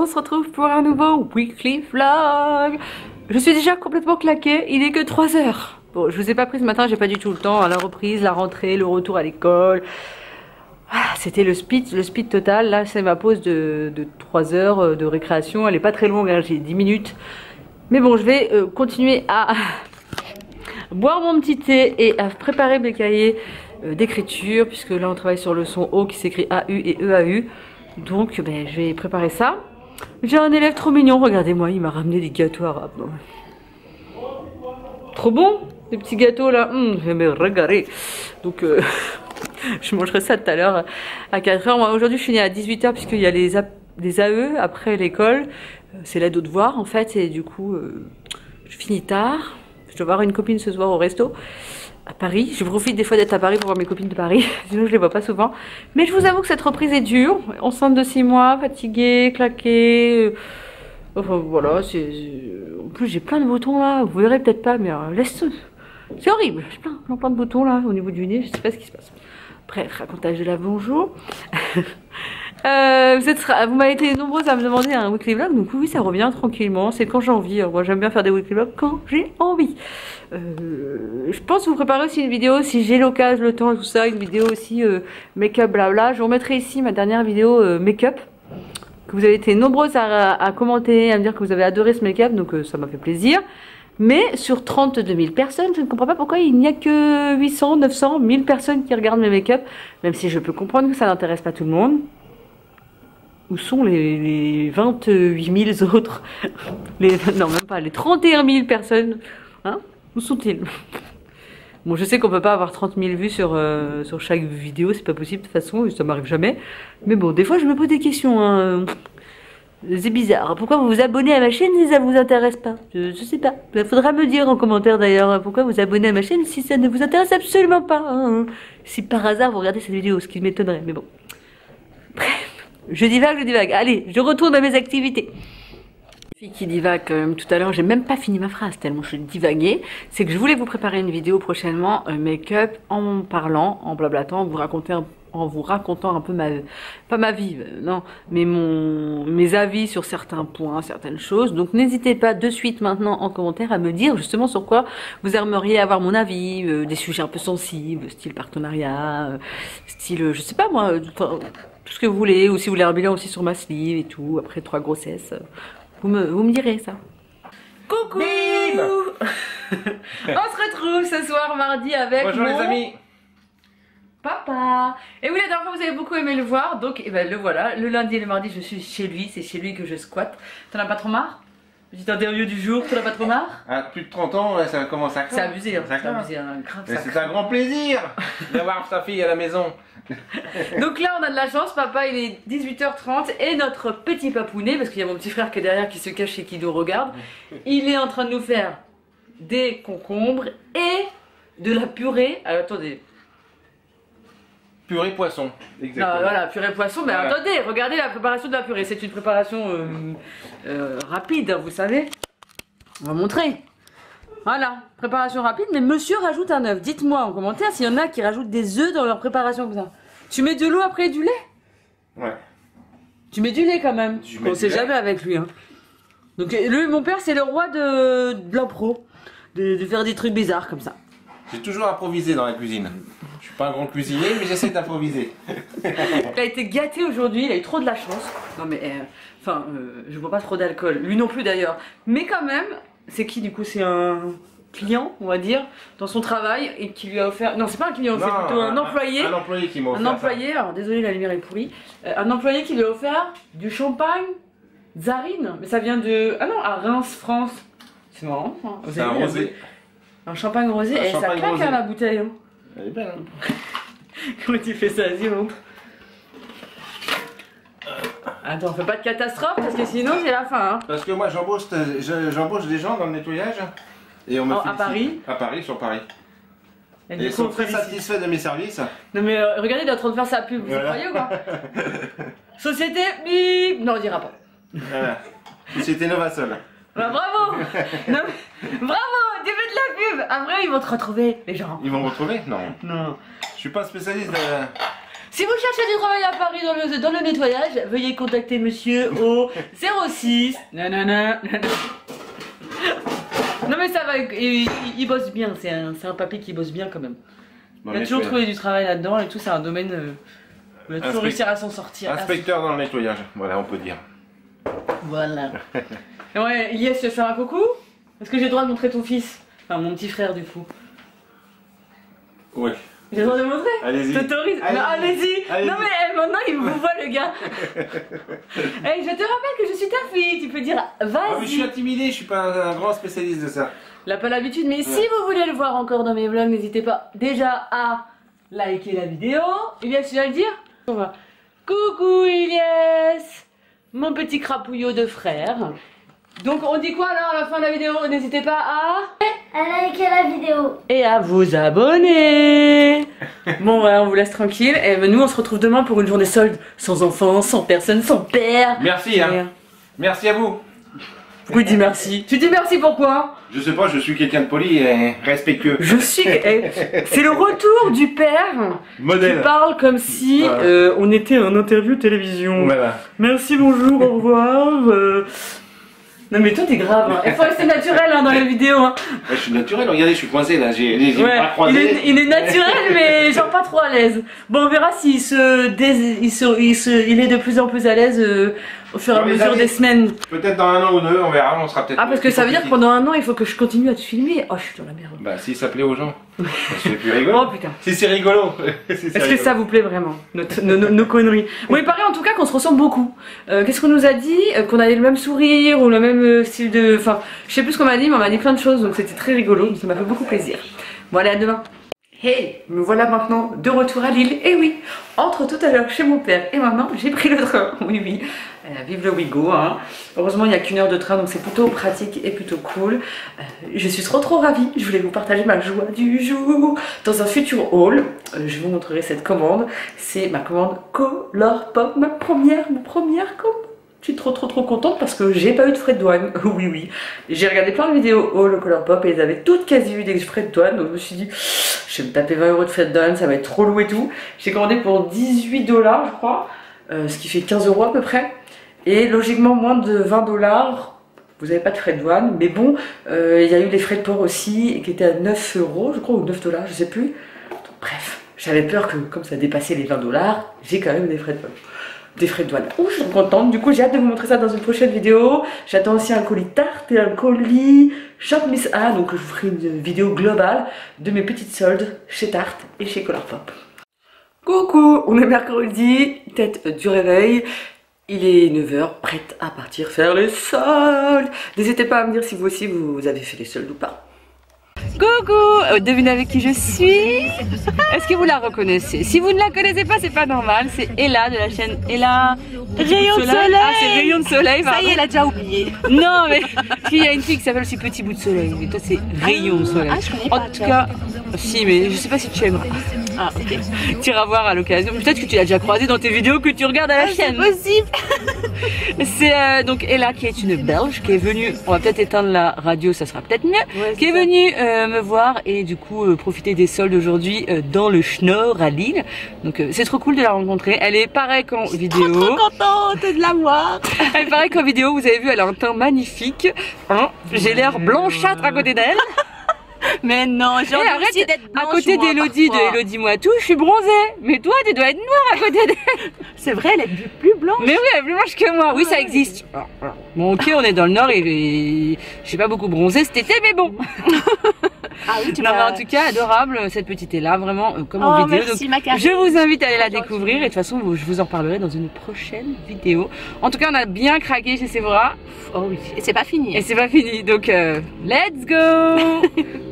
on se retrouve pour un nouveau weekly vlog. Je suis déjà complètement claquée, il est que 3 heures. Bon, je vous ai pas pris ce matin, j'ai pas du tout le temps, à la reprise, la rentrée, le retour à l'école. C'était le speed total. Là c'est ma pause de 3 heures de récréation, elle est pas très longue, hein, j'ai 10 minutes. Mais bon, je vais continuer à boire mon petit thé et à préparer mes cahiers d'écriture, puisque là on travaille sur le son O qui s'écrit AU et EAU. Donc ben, je vais préparer ça. J'ai un élève trop mignon, regardez-moi, il m'a ramené des gâteaux arabes. Trop bon, les petits gâteaux là, je vais me régaler. Donc je mangerai ça tout à l'heure à 4 h. Moi aujourd'hui je finis à 18 h puisqu'il y a les AE après l'école. C'est l'aide aux devoirs en fait, et du coup je finis tard. Je dois voir une copine ce soir au resto à Paris. Je profite des fois d'être à Paris pour voir mes copines de Paris, sinon je les vois pas souvent. Mais je vous avoue que cette reprise est dure. Enceinte de 6 mois, fatiguée, claquée. Enfin voilà, en plus j'ai plein de boutons là. Vous verrez peut-être pas, mais laisse. C'est horrible. J'ai plein de boutons là au niveau du nez. Je sais pas ce qui se passe. Bref, racontage de la bonjour. Vous m'avez été nombreuses à me demander un weekly vlog, donc oui, ça revient tranquillement. C'est quand j'ai envie. Moi, j'aime bien faire des weekly vlogs quand j'ai envie. Je pense vous préparer aussi une vidéo si j'ai l'occasion, le temps, tout ça, une vidéo aussi make-up, blabla. Je vous remettrai ici ma dernière vidéo make-up que vous avez été nombreuses à commenter, à me dire que vous avez adoré ce make-up, donc ça m'a fait plaisir. Mais sur 32 000 personnes, je ne comprends pas pourquoi il n'y a que 800, 900, 1000 personnes qui regardent mes make-up, même si je peux comprendre que ça n'intéresse pas tout le monde. Où sont les 28 000 autres, non même pas, les 31 000 personnes, hein? Où sont-ils? Bon, je sais qu'on peut pas avoir 30 000 vues sur chaque vidéo, c'est pas possible de toute façon, ça m'arrive jamais. Mais bon, des fois je me pose des questions, hein. C'est bizarre. Pourquoi vous vous abonnez à ma chaîne si ça vous intéresse pas? Je sais pas. Il faudra me dire en commentaire d'ailleurs pourquoi vous abonnez à ma chaîne si ça ne vous intéresse absolument pas, hein. Si par hasard vous regardez cette vidéo, ce qui m'étonnerait, mais bon. Bref. Je divague. Allez, je retourne à mes activités. Fille qui divague quand même tout à l'heure, j'ai même pas fini ma phrase tellement je divaguais. C'est que je voulais vous préparer une vidéo prochainement, make-up, en parlant, en blablatant, en vous racontant un peu pas ma vie, non, mais mes avis sur certains points, certaines choses. Donc n'hésitez pas de suite maintenant en commentaire à me dire justement sur quoi vous aimeriez avoir mon avis, des sujets un peu sensibles, style partenariat, style, je sais pas moi, tout ce que vous voulez, ou si vous voulez un bilan aussi sur ma sleeve et tout, après 3 grossesses, vous me direz ça. Coucou. On se retrouve ce soir mardi avec bonjour les amis. Papa. Et oui, la dernière fois vous avez beaucoup aimé le voir, donc ben, le voilà, le lundi et le mardi je suis chez lui, c'est chez lui que je squatte. T'en as pas trop marre? Petite interview du jour, t'en as pas trop marre? À plus de 30 ans, ouais, ça commence à craindre. C'est abusé, hein, c'est abusé, hein, c'est un grand plaisir d'avoir sa fille à la maison. Donc là on a de la chance, papa il est 18 h 30 et notre petit papounet, parce qu'il y a mon petit frère qui est derrière qui se cache et qui nous regarde, il est en train de nous faire des concombres et de la purée. Alors attendez. Purée poisson, exactement. Non, voilà, purée poisson, mais voilà. Attendez, regardez la préparation de la purée, c'est une préparation rapide, hein, vous savez. On va montrer. Voilà, préparation rapide, mais monsieur rajoute un œuf. Dites-moi en commentaire s'il y en a qui rajoutent des œufs dans leur préparation comme ça. Tu mets de l'eau après du lait? Ouais. Tu mets du lait quand même. On sait jamais avec lui, hein. Donc lui, mon père, c'est le roi de l'impro, de faire des trucs bizarres comme ça. J'ai toujours improvisé dans la cuisine. Je suis pas un grand cuisinier, mais j'essaie d'improviser. Il a été gâté aujourd'hui, il a eu trop de la chance. Non mais, je bois pas trop d'alcool, lui non plus d'ailleurs. Mais quand même, c'est qui du coup? C'est un client, on va dire, dans son travail et qui lui a offert... Non, c'est pas un client, c'est plutôt un employé. Un employé qui m'a offert un employé, alors désolé la lumière est pourrie. Un employé qui lui a offert du champagne Zarine, mais ça vient de... Ah non, à Reims, France. C'est marrant. Hein. C'est un rosé. Un champagne rosé, et ça claque à la bouteille. Hein. Elle est belle, hein. Comment tu fais ça? Vas-y, montre. Attends, fais pas de catastrophe parce que sinon c'est la fin. Hein. Parce que moi j'embauche des gens dans le nettoyage. Et on me à Paris? À Paris, sur Paris. Et ils sont très satisfaits de mes services. Non mais regardez, il est en train de faire sa pub, vous croyez ou quoi? Société, bip. Non, on dira pas. Voilà. Société Novasol. Bah, bravo. Non, bravo, tu fais de la pub. Après ils vont te retrouver, les gens. Ils vont me retrouver? Non. Non. Je suis pas spécialiste Si vous cherchez du travail à Paris dans le nettoyage, veuillez contacter monsieur au 06. Nanana. Non mais ça va, il bosse bien, c'est un papy qui bosse bien quand même. Il a toujours trouvé du travail là-dedans et tout, c'est un domaine où il a toujours réussi à s'en sortir. Inspecteur dans le nettoyage, voilà, on peut dire. Voilà. Ouais, Ilyes, tu veux faire un coucou? Est-ce que j'ai le droit de montrer ton fils? Enfin, mon petit frère du coup. Ouais. J'ai le droit de montrer? Allez-y. T'autorises? Allez-y. Non mais maintenant il vous voit le gars. Hey, je te rappelle que je suis ta fille, tu peux dire vas-y. Ah, mais je suis intimidé, je suis pas un grand spécialiste de ça. Il n'a pas l'habitude, mais si vous voulez le voir encore dans mes vlogs, n'hésitez pas déjà à liker la vidéo. Ilyes, tu vas le dire? On va. Coucou Ilyes, mon petit crapouillot de frère. Donc on dit quoi alors à la fin de la vidéo? N'hésitez pas à liker la vidéo et à vous abonner. Bon ouais, on vous laisse tranquille. Et nous on se retrouve demain pour une journée solde, sans enfants, sans personne, sans père. Merci hein. Merci à vous. Pourquoi il dit merci? Tu dis merci pourquoi? Je sais pas, je suis quelqu'un de poli et respectueux. Je suis... C'est le retour du père modèle qui parle comme si on était en interview télévision. Voilà. Merci, bonjour, au revoir. Non mais toi t'es grave, hein. Il faut rester naturel hein, dans les vidéos. Hein. Ouais, je suis naturel, regardez, je suis coincé là, j'ai les yeux pas croisés. Il est naturel mais genre pas trop à l'aise. Bon on verra s'il il est de plus en plus à l'aise au fur et à mesure des semaines. Peut-être dans 1 an ou 2, on verra, on sera peut-être... Ah parce que ça veut dire que pendant 1 an il faut que je continue à te filmer. Oh je suis dans la merde. Bah si ça plaît aux gens, c'est plus rigolo. Oh putain. Si c'est rigolo. Est-ce que ça vous plaît vraiment, nos conneries? Bon il paraît en tout cas qu'on se ressemble beaucoup. Qu'est-ce qu'on nous a dit? Qu'on avait le même sourire ou le même style de... Enfin je sais plus ce qu'on m'a dit mais on m'a dit plein de choses donc c'était très rigolo, donc ça m'a fait beaucoup plaisir. Bon allez à demain. Hey, me voilà maintenant de retour à Lille. Et oui, entre tout à l'heure chez mon père et maintenant j'ai pris le train. Oui, oui, vive le Ouigo. Hein. Heureusement, il n'y a qu'1 heure de train, donc c'est plutôt pratique et plutôt cool. Je suis trop ravie. Je voulais vous partager ma joie du jour dans un futur haul. Je vous montrerai cette commande. C'est ma commande Colourpop, ma première commande. Je suis trop contente parce que j'ai pas eu de frais de douane. Oui, oui. J'ai regardé plein de vidéos haul Colourpop et ils avaient toutes quasi eu des frais de douane. Donc je me suis dit, je vais me taper 20 € de frais de douane, ça va être trop lourd et tout. J'ai commandé pour 18 $, je crois, ce qui fait 15 € à peu près. Et logiquement, moins de 20 $, vous n'avez pas de frais de douane. Mais bon, il y a eu les frais de port aussi qui étaient à 9 €, je crois, ou 9 $, je sais plus. Donc, bref, j'avais peur que comme ça dépassait les 20 $, j'ai quand même des frais de douane. Oh, je suis contente. Du coup, j'ai hâte de vous montrer ça dans une prochaine vidéo. J'attends aussi un colis Tarte et un colis Shop Miss A. Donc, je vous ferai une vidéo globale de mes petites soldes chez Tarte et chez Colourpop. Coucou, on est mercredi, tête du réveil. Il est 9 h, prête à partir faire les soldes. N'hésitez pas à me dire si vous aussi vous avez fait les soldes ou pas. Coucou, devinez avec qui je suis. Est-ce que vous la reconnaissez? Si vous ne la connaissez pas, c'est pas normal. C'est Ella de la chaîne Ella Rayon de Soleil. Ah, c'est Rayon de Soleil. Ça y est, elle a déjà oublié. Non, mais il y a une fille qui s'appelle aussi Petit Bout de Soleil. Mais toi, c'est Rayon de Soleil. Ah, je connais pas. En tout cas, si, mais je sais pas si tu aimeras. Ah, ok. Tu iras voir à l'occasion. Peut-être que tu l'as déjà croisée dans tes vidéos que tu regardes à la chaîne. C'est possible. C'est donc Ella qui est une Belge qui est venue. On va peut-être éteindre la radio, ça sera peut-être mieux. Ouais, qui est venue me voir et du coup profiter des soldes aujourd'hui dans le Schnorr à Lille. Donc c'est trop cool de la rencontrer. Elle est pareille qu'en vidéo. Trop contente de la voir. Elle est pareille qu'en vidéo. Vous avez vu, elle a un teint magnifique. Hein, j'ai l'air blanchâtre à côté d'elle. Mais non, j'ai envie aussi d'être blanche. À côté d'Elodie, de Elodie Moitou, je suis bronzée. Mais toi, tu dois être noire à côté d'elle. C'est vrai, elle est plus blanche. Mais oui, elle est plus blanche que moi. Oui, ça existe. Bon, ok, on est dans le nord et je suis pas beaucoup bronzée cet été, mais bon. Ah oui, tu non, mais en tout cas, adorable cette petite là, vraiment comme en vidéo. Merci, donc, je vous invite à aller la découvrir et de toute façon, je vous en parlerai dans une prochaine vidéo. En tout cas, on a bien craqué chez Sephora. Oh oui, et c'est pas fini. Et c'est pas fini, donc let's go.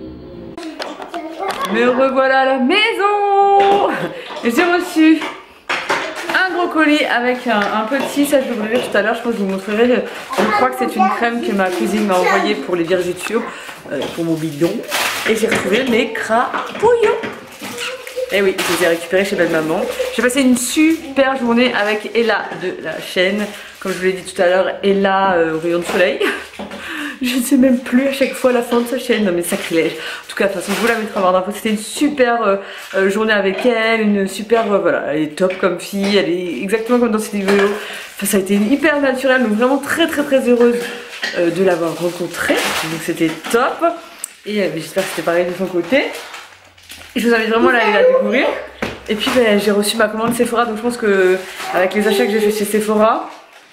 Me revoilà à la maison. J'ai reçu un gros colis avec un petit, ça je l'ouvrirai tout à l'heure, je pense que je vous montrerai. Je crois que c'est une crème que ma cousine m'a envoyée pour les vergetures, pour mon bidon. Et j'ai retrouvé mes crapouillons. Et oui, je les ai récupérés chez belle maman. J'ai passé une super journée avec Ella de la chaîne, comme je vous l'ai dit tout à l'heure, Ella Rayon de Soleil. Je ne sais même plus à chaque fois la fin de sa chaîne. Non mais sacrilège. En tout cas, de toute façon, je vous la mettrai en barre d'infos. C'était une super journée avec elle. Une super... voilà, elle est top comme fille. Elle est exactement comme dans cette vidéo. Enfin, ça a été hyper naturel. Donc vraiment très heureuse de l'avoir rencontrée. Donc c'était top. Et j'espère que c'était pareil de son côté. Et je vous invite vraiment à aller la découvrir. Et puis j'ai reçu ma commande Sephora. Donc je pense que avec les achats que j'ai fait chez Sephora,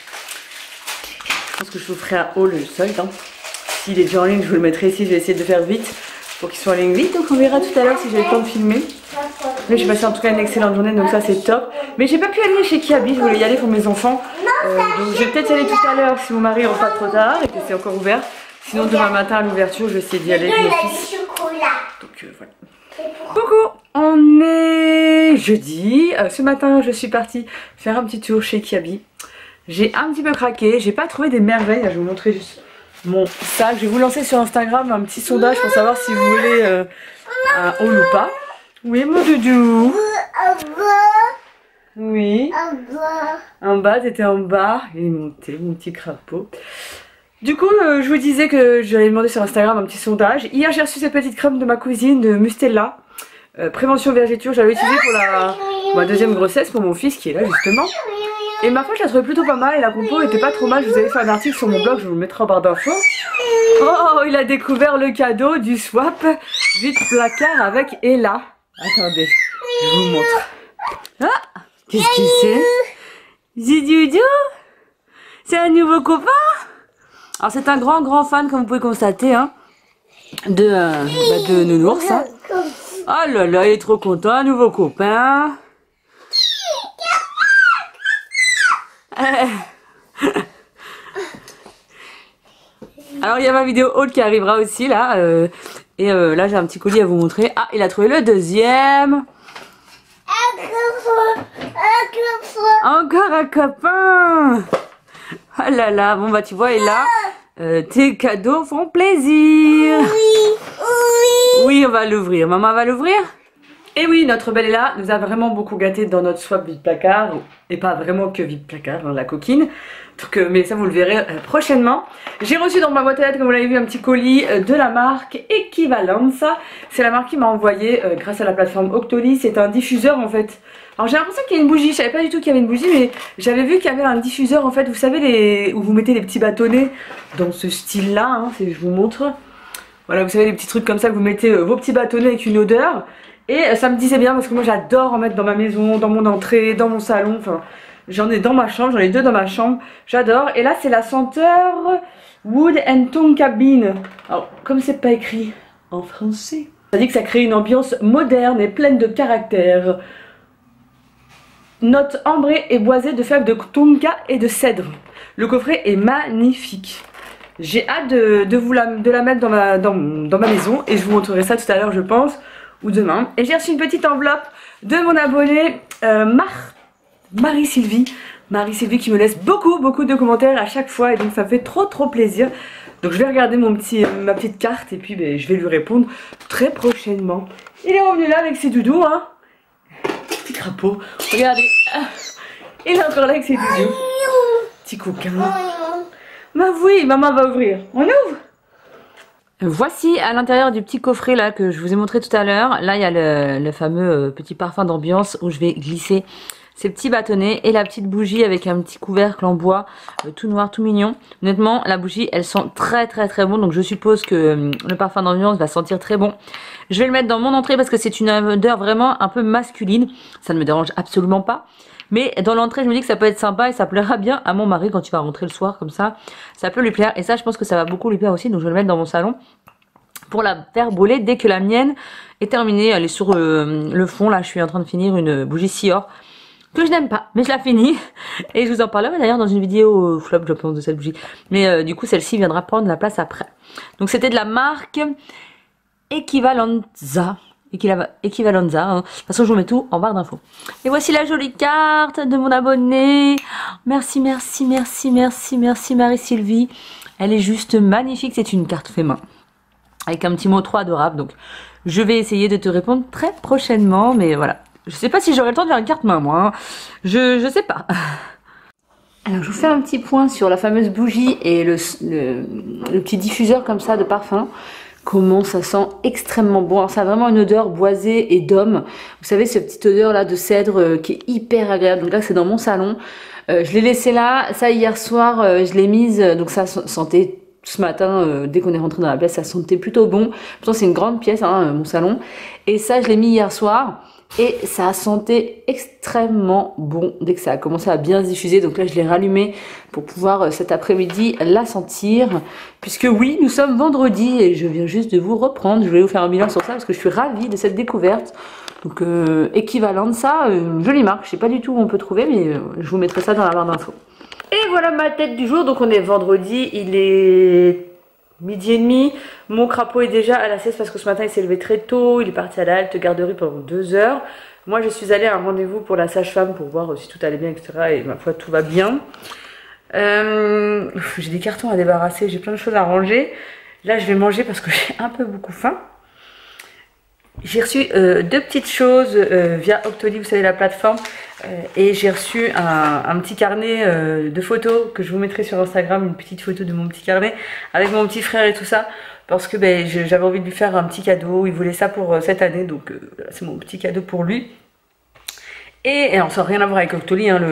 je pense que je vous ferai un haul seul. Hein. S'il est déjà en ligne, je vous le mettrai ici. Je vais essayer de faire vite pour qu'il soit en ligne vite. Donc on verra tout à l'heure si j'ai le temps de filmer. Mais j'ai passé en tout cas une excellente journée, donc ça c'est top. Mais j'ai pas pu aller chez Kiabi, je voulais y aller pour mes enfants. Donc je vais peut-être y aller tout à l'heure si mon mari rentre pas trop tard et que c'est encore ouvert. Sinon demain matin à l'ouverture, je vais essayer d'y aller avec mon fils. Donc voilà. Coucou, on est jeudi. Ce matin, je suis partie faire un petit tour chez Kiabi. J'ai un petit peu craqué, j'ai pas trouvé des merveilles. Là, je vais vous montrer juste mon sac. Je vais vous lancer sur Instagram un petit sondage pour savoir si vous voulez un haul ou pas. Oui, mon doudou. Oui. En bas, t'étais en bas. Il est monté, mon petit crapaud. Du coup, je vous disais que j'allais demander sur Instagram un petit sondage. Hier, j'ai reçu cette petite crème de ma cousine, de Mustela. Prévention vergéture, j'avais utilisé pour ma deuxième grossesse, pour mon fils qui est là justement. Et ma foi, je la trouvais plutôt pas mal et la compo était pas trop mal. Je vous avais fait un article sur mon blog, je vous le mettrai en barre d'infos. Oh, il a découvert le cadeau du swap vide placard avec Ella. Attendez, je vous montre. Ah, qu'est-ce que c'est? Zidoudou? C'est un nouveau copain? Alors c'est un grand fan, comme vous pouvez constater, hein, de Nounours. Hein. Oh là là, il est trop content, un nouveau copain. Alors il y a ma vidéo haute qui arrivera aussi là. Là j'ai un petit colis à vous montrer. Ah, il a trouvé le deuxième. Encore un copain. Oh là là, bon bah tu vois, et là, tes cadeaux font plaisir. Oui, on va l'ouvrir. Maman va l'ouvrir? Et oui, notre belle Ella nous a vraiment beaucoup gâté dans notre swap vide placard. Et pas vraiment que vide placard, hein, la coquine. Donc, mais ça vous le verrez prochainement. J'ai reçu dans ma boîte à lettres, comme vous l'avez vu, un petit colis de la marque Equivalenza. C'est la marque qui m'a envoyé grâce à la plateforme Octoly. C'est un diffuseur en fait. Alors j'ai l'impression qu'il y a une bougie, je savais pas du tout qu'il y avait une bougie, mais j'avais vu qu'il y avait un diffuseur en fait, vous savez où vous mettez les petits bâtonnets dans ce style là, hein, je vous montre. Voilà, vous savez les petits trucs comme ça que vous mettez vos petits bâtonnets avec une odeur. Et ça me disait bien parce que moi j'adore en mettre dans ma maison, dans mon entrée, dans mon salon, enfin j'en ai dans ma chambre, j'en ai deux dans ma chambre, j'adore. Et là c'est la senteur Wood and Tonka Bean. Alors comme c'est pas écrit en français, ça dit que ça crée une ambiance moderne et pleine de caractère. Note ambrée et boisée de fèves de tonka et de cèdre. Le coffret est magnifique. J'ai hâte de la mettre dans ma maison et je vous montrerai ça tout à l'heure je pense, ou demain. Et j'ai reçu une petite enveloppe de mon abonnée Marie-Sylvie. Marie-Sylvie qui me laisse beaucoup de commentaires à chaque fois et donc ça me fait trop plaisir. Donc je vais regarder ma petite carte et puis je vais lui répondre très prochainement. Il est revenu là avec ses doudous, hein. Petit crapaud, regardez, il est encore là avec ses doudous. Petit coquin. Bah oui, maman va ouvrir. On ouvre. Voici à l'intérieur du petit coffret là que je vous ai montré tout à l'heure. Là il y a le fameux petit parfum d'ambiance où je vais glisser ces petits bâtonnets et la petite bougie avec un petit couvercle en bois tout noir, tout mignon. Honnêtement la bougie elle sent très bon, donc je suppose que le parfum d'ambiance va sentir très bon. Je vais le mettre dans mon entrée parce que c'est une odeur vraiment un peu masculine. Ça ne me dérange absolument pas. Mais dans l'entrée je me dis que ça peut être sympa et ça plaira bien à mon mari quand il va rentrer le soir comme ça. Ça peut lui plaire et ça je pense que ça va beaucoup lui plaire aussi, donc je vais le mettre dans mon salon pour la faire brûler dès que la mienne est terminée. Elle est sur le fond là, je suis en train de finir une bougie Sior que je n'aime pas, mais je la finis et je vous en parlerai d'ailleurs dans une vidéo flop je pense de cette bougie. Mais du coup celle-ci viendra prendre la place après. Donc c'était de la marque Equivalenza. Hein. De toute façon je vous mets tout en barre d'infos. Et voici la jolie carte de mon abonné. Merci Marie-Sylvie. Elle est juste magnifique, c'est une carte fait main avec un petit mot trop adorable. Donc je vais essayer de te répondre très prochainement. Mais voilà, je sais pas si j'aurai le temps de faire une carte main moi, hein. Je sais pas. Alors je vous fais un petit point sur la fameuse bougie et le petit diffuseur comme ça de parfum. Comment ça sent extrêmement bon. Alors, ça a vraiment une odeur boisée et d'homme. Vous savez, cette petite odeur là de cèdre qui est hyper agréable. Donc là c'est dans mon salon. Je l'ai laissé là. Ça hier soir je l'ai mise. Donc ça sentait ce matin dès qu'on est rentré dans la pièce, ça sentait plutôt bon. Pourtant c'est une grande pièce hein, mon salon. Et ça je l'ai mis hier soir. Et ça a senté extrêmement bon dès que ça a commencé à bien se diffuser. Donc là, je l'ai rallumé pour pouvoir cet après-midi la sentir. Puisque oui, nous sommes vendredi et je viens juste de vous reprendre. Je voulais vous faire un bilan sur ça parce que je suis ravie de cette découverte. Donc équivalent de ça, une jolie marque. Je sais pas du tout où on peut trouver, mais je vous mettrai ça dans la barre d'infos. Et voilà ma tête du jour. Donc on est vendredi, il est... midi et demi, mon crapaud est déjà à la sieste parce que ce matin il s'est levé très tôt, il est parti à la halte garderie pendant 2 heures. Moi je suis allée à un rendez-vous pour la sage-femme pour voir si tout allait bien, etc. Et ma foi tout va bien. J'ai des cartons à débarrasser, j'ai plein de choses à ranger. Là je vais manger parce que j'ai un peu beaucoup faim. J'ai reçu 2 petites choses via Octoly, vous savez la plateforme. Et j'ai reçu un petit carnet de photos que je vous mettrai sur Instagram, une petite photo de mon petit carnet avec mon petit frère et tout ça, parce que ben, j'avais envie de lui faire un petit cadeau, il voulait ça pour cette année, donc c'est mon petit cadeau pour lui. Et alors ça n'a rien à voir avec Octoly, hein,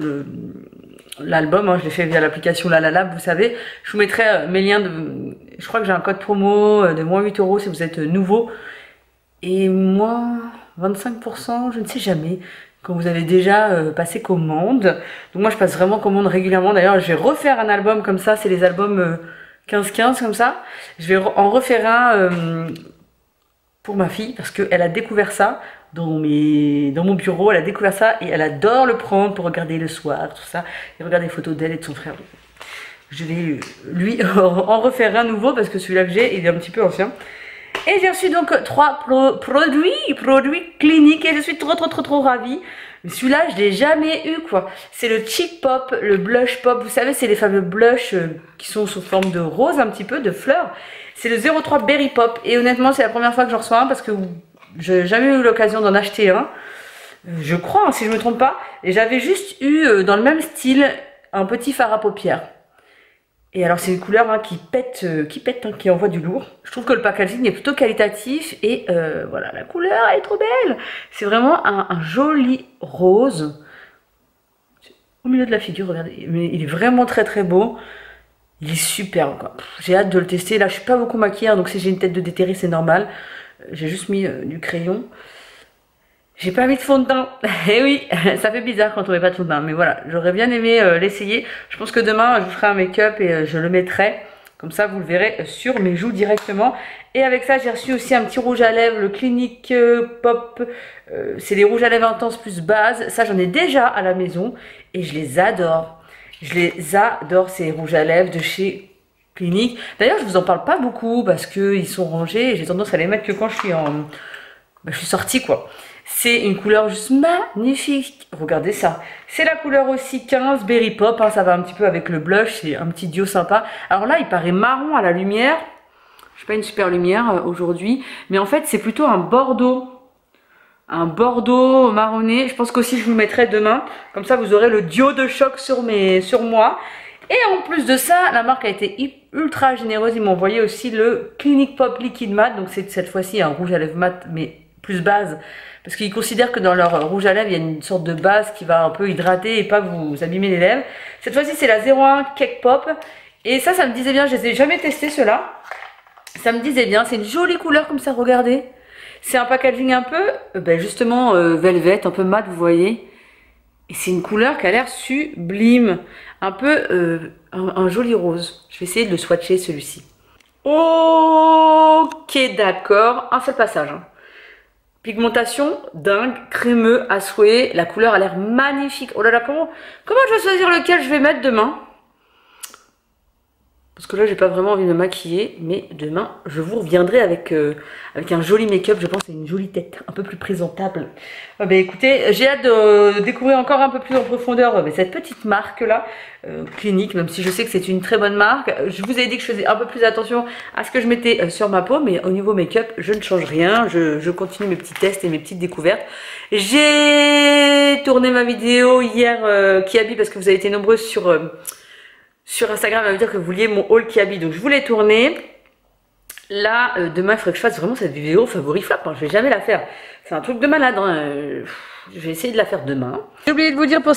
l'album, hein, je l'ai fait via l'application Lalala, vous savez, je vous mettrai mes liens, je crois que j'ai un code promo de moins 8 € si vous êtes nouveau, et moins 25%, je ne sais jamais, quand vous avez déjà passé commande. Donc moi je passe vraiment commande régulièrement. D'ailleurs je vais refaire un album comme ça, c'est les albums 15-15 comme ça. Je vais en refaire un pour ma fille parce qu'elle a découvert ça dans mon bureau, elle a découvert ça et elle adore le prendre pour regarder le soir, tout ça, et regarder des photos d'elle et de son frère. Je vais lui en refaire un nouveau parce que celui-là que j'ai, il est un petit peu ancien. Et j'ai reçu donc 3 produits cliniques et je suis trop ravie. Celui-là, je l'ai jamais eu quoi. C'est le Cheek Pop, le Blush Pop. Vous savez, c'est les fameux blushs qui sont sous forme de rose un petit peu, de fleurs. C'est le 03 Berry Pop. Et honnêtement, c'est la première fois que j'en reçois un parce que j'ai jamais eu l'occasion d'en acheter un. Je crois, hein, si je me trompe pas. Et j'avais juste eu dans le même style un petit fard à paupières. Et alors c'est une couleur hein, qui pète, hein, qui envoie du lourd. Je trouve que le packaging est plutôt qualitatif et voilà, la couleur elle est trop belle. C'est vraiment un joli rose. Au milieu de la figure, regardez, mais il est vraiment très beau. Il est superbe quoi. J'ai hâte de le tester. Là je suis pas beaucoup maquillée, hein, donc si j'ai une tête de déterré c'est normal. J'ai juste mis du crayon. J'ai pas mis de fond de teint. Eh oui, ça fait bizarre quand on met pas de fond de teint. Mais voilà, j'aurais bien aimé l'essayer. Je pense que demain, je vous ferai un make-up et je le mettrai. Comme ça, vous le verrez sur mes joues directement. Et avec ça, j'ai reçu aussi un petit rouge à lèvres, le Clinique Pop. C'est les rouges à lèvres intenses plus base. Ça, j'en ai déjà à la maison. Et je les adore. Je les adore, ces rouges à lèvres de chez Clinique. D'ailleurs, je vous en parle pas beaucoup parce qu'ils sont rangés. Et j'ai tendance à les mettre que quand je suis je suis sortie quoi. C'est une couleur juste magnifique. Regardez ça. C'est la couleur aussi 15 Berry Pop. Hein, ça va un petit peu avec le blush. C'est un petit duo sympa. Alors là, il paraît marron à la lumière. Je n'ai pas une super lumière aujourd'hui. Mais en fait, c'est plutôt un bordeaux. Un bordeaux marronné. Je pense qu'aussi, je vous le mettrai demain. Comme ça, vous aurez le duo de choc sur moi. Et en plus de ça, la marque a été ultra généreuse. Ils m'ont envoyé aussi le Clinique Pop Liquid Matte. Donc c'est cette fois-ci un rouge à lèvres mat, mais plus base. Parce qu'ils considèrent que dans leur rouge à lèvres, il y a une sorte de base qui va un peu hydrater et pas vous abîmer les lèvres. Cette fois-ci, c'est la 01 Cake Pop. Et ça me disait bien. Je les ai jamais testés, ceux-là. Ça me disait bien. C'est une jolie couleur comme ça, regardez. C'est un packaging un peu, justement, velvet, un peu mat, vous voyez. Et c'est une couleur qui a l'air sublime. Un peu un joli rose. Je vais essayer de le swatcher, celui-ci. Ok, d'accord. Un seul passage. Hein. Pigmentation dingue, crémeux à souhait. La couleur a l'air magnifique. Oh là là, comment je vais choisir lequel je vais mettre demain? Parce que là, j'ai pas vraiment envie de me maquiller. Mais demain, je vous reviendrai avec un joli make-up. Je pense à une jolie tête, un peu plus présentable. Bah écoutez, j'ai hâte de découvrir encore un peu plus en profondeur cette petite marque-là, Clinique, même si je sais que c'est une très bonne marque. Je vous ai dit que je faisais un peu plus attention à ce que je mettais sur ma peau. Mais au niveau make-up, je ne change rien. Je continue mes petits tests et mes petites découvertes. J'ai tourné ma vidéo hier Kiabi parce que vous avez été nombreuses sur Instagram à me dire que vous vouliez mon haul Kiabi, donc je voulais tourner. Là, demain, il faudrait que je fasse vraiment cette vidéo favori flop, hein. Je vais jamais la faire. C'est un truc de malade, hein. Je vais essayer de la faire demain. J'ai oublié de vous dire pour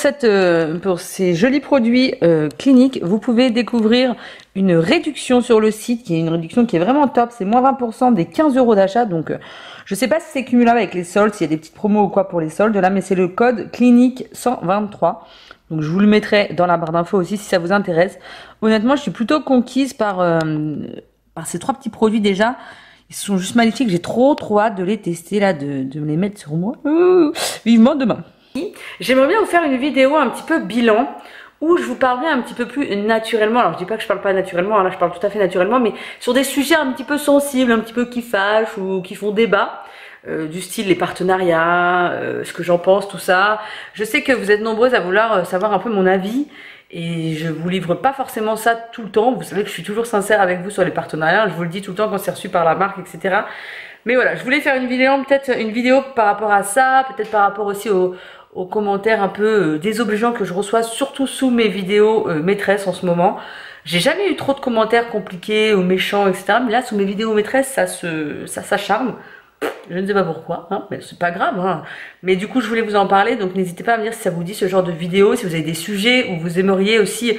ces jolis produits Clinique, vous pouvez découvrir une réduction sur le site, qui est une réduction qui est vraiment top. C'est moins 20% des 15 € d'achat, donc je sais pas si c'est cumulable avec les soldes, s'il y a des petites promos ou quoi pour les soldes là, mais c'est le code Clinique 123. Donc je vous le mettrai dans la barre d'infos aussi si ça vous intéresse. Honnêtement, je suis plutôt conquise par ces 3 petits produits déjà. Ils sont juste magnifiques. J'ai trop hâte de les tester là, de me les mettre sur moi. Vivement demain. J'aimerais bien vous faire une vidéo un petit peu bilan où je vous parlerai un petit peu plus naturellement. Alors je dis pas que je parle pas naturellement, hein, là je parle tout à fait naturellement, mais sur des sujets un petit peu sensibles, un petit peu qui fâchent ou qui font débat. Du style les partenariats, ce que j'en pense, tout ça. Je sais que vous êtes nombreuses à vouloir savoir un peu mon avis et je vous livre pas forcément ça tout le temps. Vous savez que je suis toujours sincère avec vous sur les partenariats, je vous le dis tout le temps quand c'est reçu par la marque, etc. Mais voilà, je voulais faire une vidéo, peut-être une vidéo par rapport à ça, peut-être par rapport aussi aux commentaires un peu désobligeants que je reçois, surtout sous mes vidéos maîtresses en ce moment. J'ai jamais eu trop de commentaires compliqués ou méchants, etc. Mais là, sous mes vidéos maîtresses, ça s'acharne. Je ne sais pas pourquoi, hein, mais c'est pas grave. Hein. Mais du coup, je voulais vous en parler, donc n'hésitez pas à me dire si ça vous dit ce genre de vidéo, si vous avez des sujets où vous aimeriez aussi,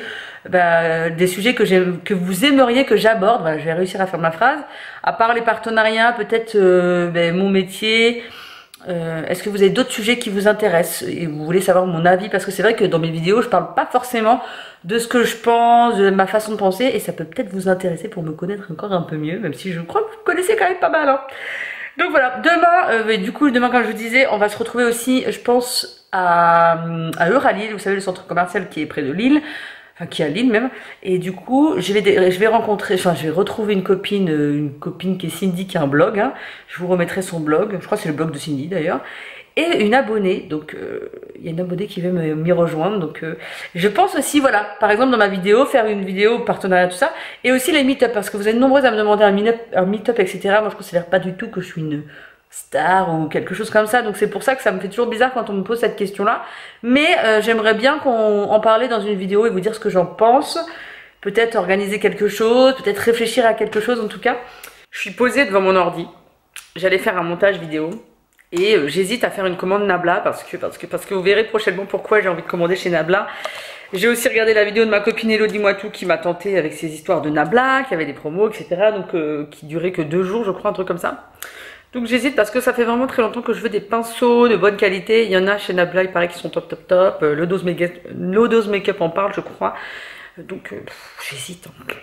des sujets que vous aimeriez que j'aborde. Voilà, je vais réussir à faire ma phrase. À part les partenariats, peut-être mon métier. Est-ce que vous avez d'autres sujets qui vous intéressent et vous voulez savoir mon avis? Parce que c'est vrai que dans mes vidéos, je parle pas forcément de ce que je pense, de ma façon de penser, et ça peut peut-être vous intéresser pour me connaître encore un peu mieux, même si je crois que vous me connaissez quand même pas mal. Hein. Donc voilà, demain, comme je vous disais, on va se retrouver aussi, je pense, à Euralille, vous savez, le centre commercial qui est près de Lille, enfin qui est à Lille même, et du coup, je vais retrouver une copine qui est Cindy, qui a un blog, hein. Je vous remettrai son blog, je crois que c'est le blog de Cindy d'ailleurs, et une abonnée, donc il y a une abonnée qui veut m'y rejoindre, donc je pense aussi, voilà, par exemple dans ma vidéo, faire une vidéo partenariat, tout ça, et aussi les meet-up, parce que vous êtes nombreuses à me demander un meet-up, etc. Moi je considère pas du tout que je suis une star ou quelque chose comme ça, donc c'est pour ça que ça me fait toujours bizarre quand on me pose cette question-là, mais j'aimerais bien qu'on en parlait dans une vidéo et vous dire ce que j'en pense, peut-être organiser quelque chose, peut-être réfléchir à quelque chose. En tout cas, je suis posée devant mon ordi, j'allais faire un montage vidéo, et j'hésite à faire une commande Nabla parce que vous verrez prochainement pourquoi j'ai envie de commander chez Nabla. J'ai aussi regardé la vidéo de ma copine Elodie Moitou qui m'a tenté avec ses histoires de Nabla, qui avait des promos, etc. Donc qui duraient que 2 jours, je crois, un truc comme ça. Donc j'hésite parce que ça fait vraiment très longtemps que je veux des pinceaux de bonne qualité. Il y en a chez Nabla, il paraît qu'ils sont top. L'Odose Makeup en parle, je crois. Donc j'hésite. Hein.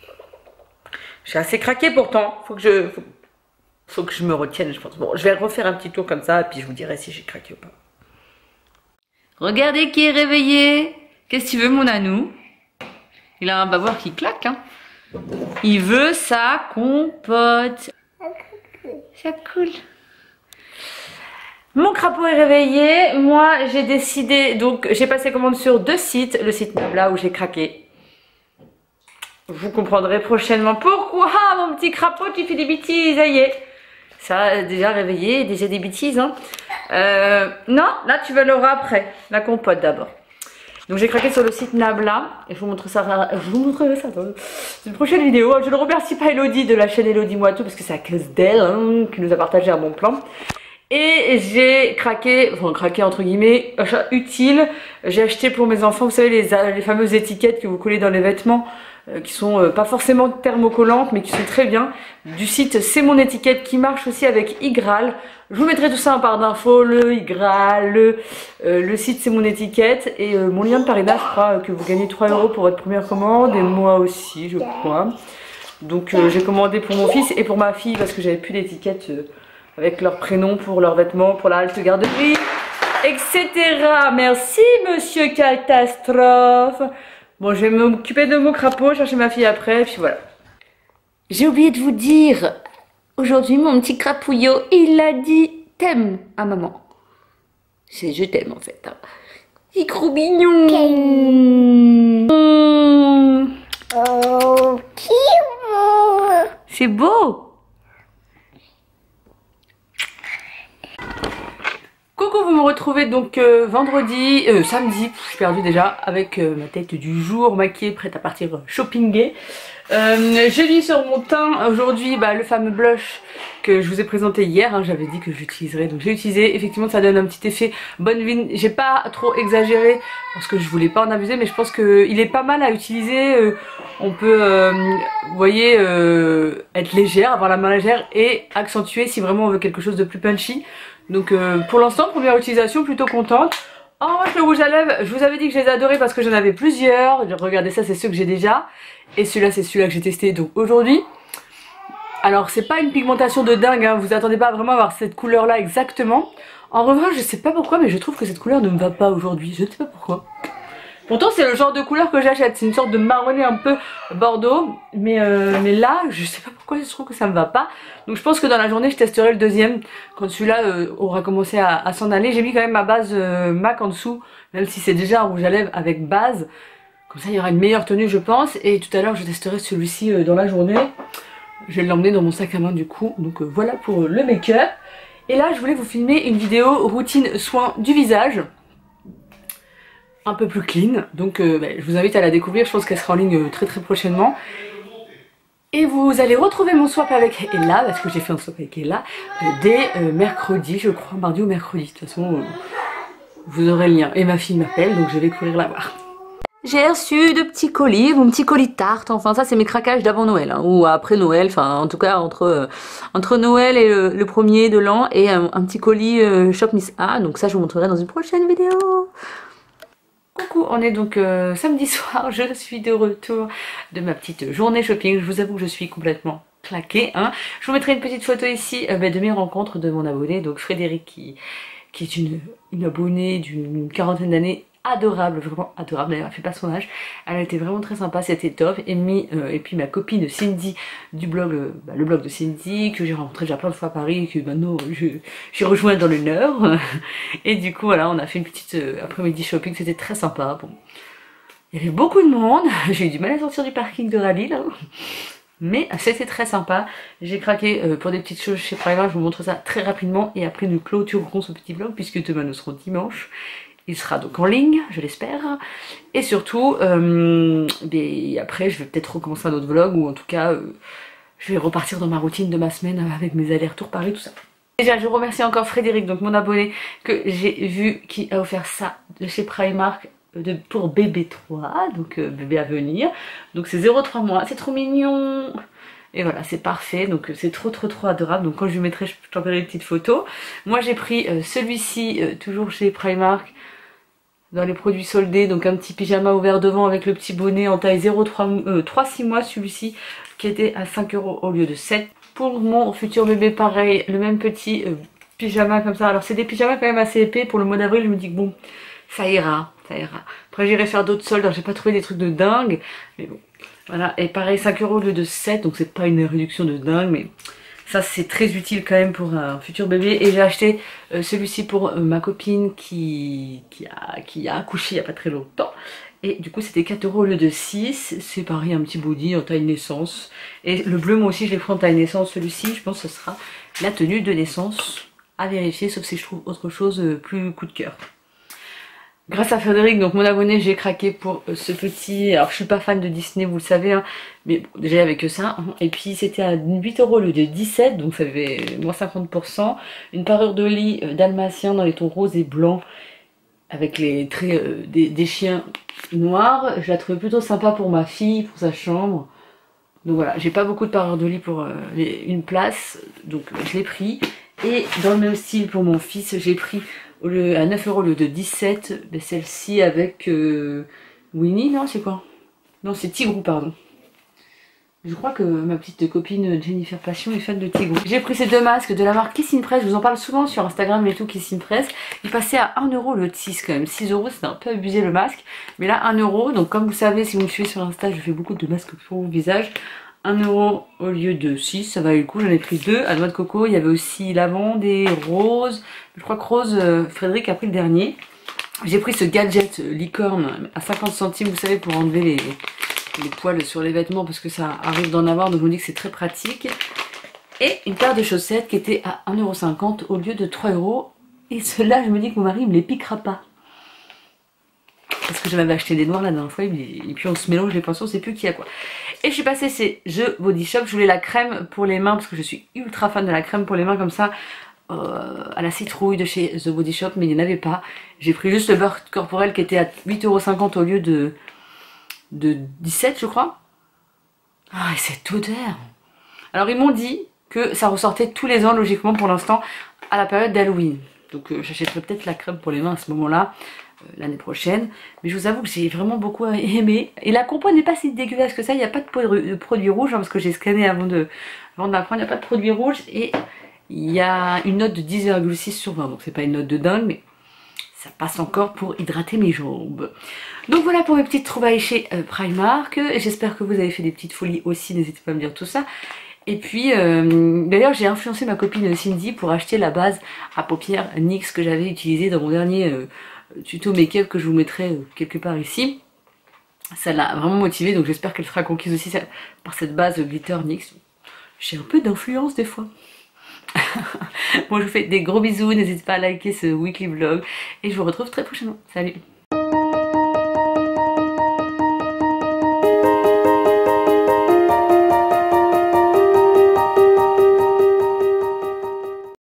Je suis assez craquée pourtant. Faut que je me retienne, je pense. Bon, je vais refaire un petit tour comme ça, et puis je vous dirai si j'ai craqué ou pas. Regardez qui est réveillé. Qu'est-ce que tu veux, mon anou? Il a un bavoir qui claque, hein. Il veut sa compote. Ça coule. Mon crapaud est réveillé. Moi, j'ai décidé, donc j'ai passé commande sur 2 sites. Le site Nabla où j'ai craqué. Vous comprendrez prochainement pourquoi, mon petit crapaud, tu fais des bêtises, ça y est. Ça, déjà réveillé, déjà des bêtises, hein. Non, là tu vas l'auras après, la compote d'abord. Donc j'ai craqué sur le site Nabla, et je vous montrerai ça dans une prochaine vidéo. Je ne remercie pas Elodie de la chaîne Elodie Moitou, parce que c'est à cause d'elle, hein, qui nous a partagé un bon plan. Et j'ai craqué, enfin craqué entre guillemets, achat utile. J'ai acheté pour mes enfants, vous savez, les fameuses étiquettes que vous collez dans les vêtements, qui sont pas forcément thermocollantes mais qui sont très bien, du site C'est Mon Étiquette, qui marche aussi avec Igral. Je vous mettrai tout ça en barre d'infos, le Igral, le site C'est Mon Étiquette, et mon lien de parrainage, je crois que vous gagnez 3 € pour votre première commande, et moi aussi je crois. Donc j'ai commandé pour mon fils et pour ma fille parce que j'avais plus d'étiquette avec leur prénom pour leurs vêtements, pour la halte garderie, etc. Merci monsieur Catastrophe. Bon, je vais m'occuper de mon crapaud, chercher ma fille après, et puis voilà. J'ai oublié de vous dire, aujourd'hui mon petit crapouillot, il a dit t'aimes à maman. C'est je t'aime en fait. Hein. Il est trop mignon. Oh, c'est beau. Coucou, vous me retrouvez donc samedi, je suis perdue déjà, avec ma tête du jour, maquillée, prête à partir shoppinguer. J'ai mis sur mon teint aujourd'hui le fameux blush que je vous ai présenté hier, hein, j'avais dit que j'utiliserais, donc j'ai utilisé, effectivement ça donne un petit effet bonne vigne, j'ai pas trop exagéré parce que je voulais pas en abuser, mais je pense qu'il est pas mal à utiliser, on peut, vous voyez, être légère, avoir la main légère et accentuer si vraiment on veut quelque chose de plus punchy. Donc pour l'instant, première utilisation, plutôt contente. En revanche, le rouge à lèvres, je vous avais dit que je les adorais parce que j'en avais plusieurs. Regardez ça, c'est ceux que j'ai déjà. Et celui-là, c'est celui-là que j'ai testé donc aujourd'hui. Alors c'est pas une pigmentation de dingue, hein. Vous attendez pas vraiment à avoir cette couleur là exactement. En revanche, je sais pas pourquoi, mais je trouve que cette couleur ne me va pas aujourd'hui. Je ne sais pas pourquoi. Pourtant c'est le genre de couleur que j'achète, c'est une sorte de marronné un peu bordeaux, mais là je sais pas pourquoi je trouve que ça me va pas. Donc je pense que dans la journée je testerai le deuxième quand celui-là aura commencé à s'en aller. J'ai mis quand même ma base MAC en dessous, même si c'est déjà un rouge à lèvres avec base. Comme ça il y aura une meilleure tenue je pense. Et tout à l'heure je testerai celui-ci dans la journée. Je vais l'emmener dans mon sac à main du coup. Donc voilà pour le make-up. Et là je voulais vous filmer une vidéo routine soin du visage. Un peu plus clean, donc je vous invite à la découvrir, je pense qu'elle sera en ligne très prochainement. Et vous allez retrouver mon swap avec Ella, parce que j'ai fait un swap avec Ella, dès mercredi, je crois, mardi ou mercredi, de toute façon vous aurez le lien. Et ma fille m'appelle, donc je vais courir la voir. J'ai reçu de petits colis, mon petit colis de tarte, enfin ça c'est mes craquages d'avant Noël, hein, ou après Noël, enfin en tout cas entre Noël et le premier de l'an, et un petit colis Shop Miss A, donc ça je vous montrerai dans une prochaine vidéo. Coucou, on est donc samedi soir, je suis de retour de ma petite journée shopping. Je vous avoue que je suis complètement claquée. Hein. Je vous mettrai une petite photo ici de mes rencontres de mon abonné, donc Frédéric qui est une abonnée d'une quarantaine d'années. Adorable, vraiment adorable, d'ailleurs elle fait pas son âge, elle a été vraiment très sympa, c'était top. Et puis ma copine Cindy du blog, le blog de Cindy, que j'ai rencontré déjà plein de fois à Paris, et que maintenant j'ai rejoint dans le Nord. Et du coup voilà, on a fait une petite après-midi shopping, c'était très sympa. Bon, il y avait beaucoup de monde, j'ai eu du mal à sortir du parking de Rallye là. Mais c'était très sympa, j'ai craqué pour des petites choses chez Primark, je vous montre ça très rapidement. Et après nous clôturerons ce petit vlog puisque demain nous serons dimanche. Il sera donc en ligne, je l'espère. Et surtout, après je vais peut-être recommencer un autre vlog, ou en tout cas je vais repartir dans ma routine de ma semaine avec mes allers-retours Paris, tout ça. Déjà je remercie encore Frédéric, donc mon abonné, que j'ai vu, qui a offert ça de chez Primark pour bébé 3, donc bébé à venir. Donc c'est 0,3 mois, c'est trop mignon. Et voilà, c'est parfait, donc c'est trop adorable. Donc quand je lui mettrai, je t'enverrai une petite photo. Moi j'ai pris celui-ci, toujours chez Primark, dans les produits soldés, donc un petit pyjama ouvert devant avec le petit bonnet en taille 3-6 mois, celui-ci qui était à 5 € au lieu de 7. Pour mon futur bébé pareil, le même petit pyjama comme ça. Alors c'est des pyjamas quand même assez épais, pour le mois d'avril je me dis que bon, ça ira. Après j'irai faire d'autres soldes, j'ai pas trouvé des trucs de dingue, mais bon. Voilà, et pareil 5 € au lieu de 7, donc c'est pas une réduction de dingue, mais ça c'est très utile quand même pour un futur bébé. Et j'ai acheté celui-ci pour ma copine qui a accouché il y a pas très longtemps. Et du coup c'était 4 € au lieu de 6, c'est pareil, un petit body en taille naissance. Et le bleu moi aussi je l'ai pris en taille naissance, celui-ci je pense que ce sera la tenue de naissance à vérifier, sauf si je trouve autre chose plus coup de cœur. Grâce à Frédéric, donc mon abonné, j'ai craqué pour ce petit... Alors je suis pas fan de Disney, vous le savez, hein, mais bon, déjà il n'y avait que ça. Hein. Et puis c'était à 8 € au lieu de 17, donc ça fait moins 50%. Une parure de lit dalmatien dans les tons rose et blanc, avec les traits des chiens noirs. Je la trouvais plutôt sympa pour ma fille, pour sa chambre. Donc voilà, j'ai pas beaucoup de parures de lit pour une place, donc je l'ai pris. Et dans le même style pour mon fils, j'ai pris... à 9 € au lieu de 17, celle-ci avec Winnie, non c'est quoi? Non c'est Tigrou pardon. Je crois que ma petite copine Jennifer Passion est fan de Tigou. J'ai pris ces deux masques de la marque Kissing Press. Je vous en parle souvent sur Instagram et tout, Kissing Press. Il passait à 1 € le 6 quand même. 6 € c'était un peu abusé le masque. Mais là 1 €. Donc comme vous savez, si vous me suivez sur Insta, je fais beaucoup de masques pour le visage. 1 € au lieu de 6, ça valait le coup. J'en ai pris 2 à noix de coco. Il y avait aussi lavande et rose. Je crois que rose, Frédéric a pris le dernier. J'ai pris ce gadget licorne à 50 centimes, vous savez, pour enlever les poils sur les vêtements parce que ça arrive d'en avoir, donc je me dis que c'est très pratique. Et une paire de chaussettes qui était à 1,50 € au lieu de 3 €. Et ceux-là, je me dis que mon mari me les piquera pas. Parce que j'avais acheté des noirs la dernière fois, et puis on se mélange les pinceaux, on sait plus qui a quoi. Et je suis passée chez The Body Shop, je voulais la crème pour les mains parce que je suis ultra fan de la crème pour les mains comme ça. À la citrouille de chez The Body Shop, mais il n'y en avait pas. J'ai pris juste le beurre corporel qui était à 8,50 € au lieu de 17 je crois. Ah, et cette odeur! Alors ils m'ont dit que ça ressortait tous les ans logiquement pour l'instant à la période d'Halloween. Donc j'achèterai peut-être la crème pour les mains à ce moment-là, l'année prochaine. Mais je vous avoue que j'ai vraiment beaucoup aimé. Et la compo n'est pas si dégueulasse que ça, il n'y a pas de produit rouge, hein, parce que j'ai scanné avant de la prendre, il n'y a pas de produit rouge. Et il y a une note de 10,6 sur 20, donc c'est pas une note de dingue, mais ça passe encore pour hydrater mes jambes. Donc voilà pour mes petites trouvailles chez Primark. J'espère que vous avez fait des petites folies aussi, n'hésitez pas à me dire tout ça. Et puis, d'ailleurs j'ai influencé ma copine Cindy pour acheter la base à paupières NYX que j'avais utilisée dans mon dernier tuto make-up que je vous mettrai quelque part ici. Ça l'a vraiment motivée, donc j'espère qu'elle sera conquise aussi par cette base glitter NYX. J'ai un peu d'influence des fois. Bon, je vous fais des gros bisous, n'hésitez pas à liker ce weekly vlog et je vous retrouve très prochainement. Salut!